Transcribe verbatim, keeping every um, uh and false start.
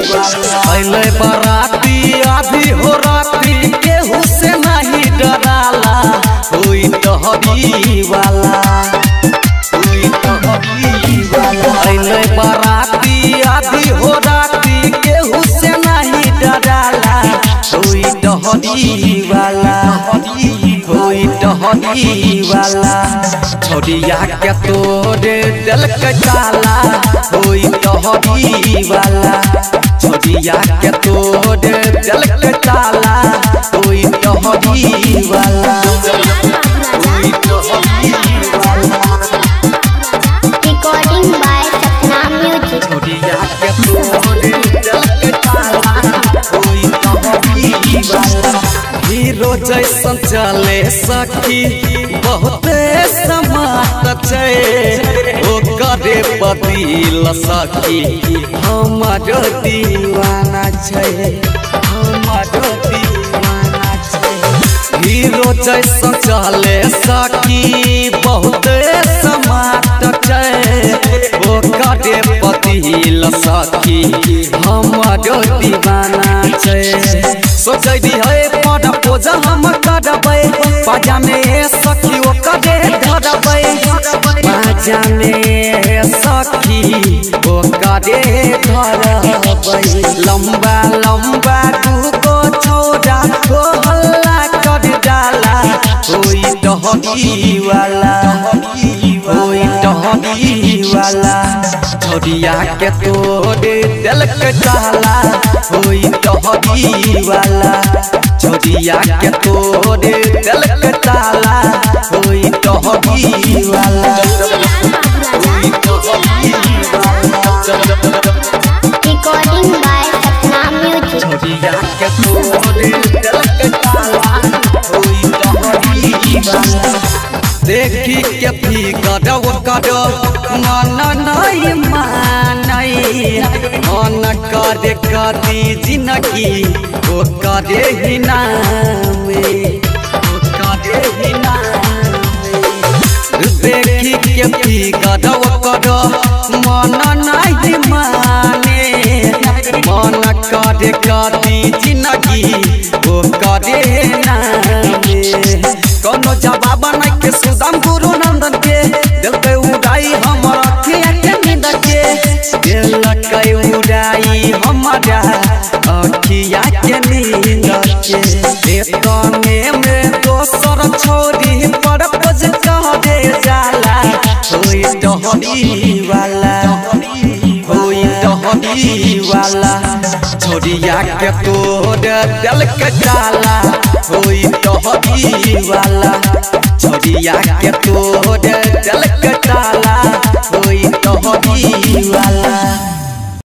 पहले बराती आधी हो राती केहू से नहीं डराला कोई डहरी वाला कोई डहरी वाला। पहले बराती आधी हो राती केहू से नहीं डराला कोई डहरी वाला कोई डहरी वाला। छोड़िया के तोरे दिल के ताला कोई डहरी वाला। छोड़िया के तोरे दिल के ताला कोई डहरी वाला कोई डहरी वाला। Recording by Sapna music. छोड़िया के तोरे दिल के ताला कोई डहरी वाला। हीरो जैसन चले सखी बहुते समात छे ओ करे बदिल सखी हमारो दीवाना छे हमारो दीवाना छे। हीरो जैसन चले सखी बहुते समात छे ओ करे बदिल सखी हमारो दीवाना छे। सोचै दी है पड़ा पोजा हम करबै बाजा में सखी ओ करे धरबै बाजा में सखी ओ करे धरबै। लंबा लंबा दूगो छोरा को हल्ला कर डाला कोई डहरी वाला कोई डहरी वाला। छोड़िया के तोरे दिल के ताला कोई डहरी वाला। छोड़िया के तोरे दिल के ताला कोई डहरी वाला कोई डहरी वाला। Recording by Sapna music. छोड़िया के तोरे दिल के ताला कोई डहरी वाला। देखी के भी करो करो मन नहीं मानई मन करे कदी जिंदगी ओ करे ही नामे ओ करे ही नामे। देखी के भी करो करो मन नहीं माने मन करे कदी जिंदगी ओ करे नामे। कोनो जवाब नहीं के सुदाम गुरु नंदन के दिल पे उड़ाई हमारा अखिया के नींद के दिल के उड़ाई हमारा अखिया के नींद के। तने में दोसर छोड़ी पर पज करे जाला कोई डहरी वाला कोई डहरी वाला। छोड़िया के तोरे दिल के ताला कोई डहरी वाला। छोड़िया के तोरे दिल के ताला कोई डहरी वाला।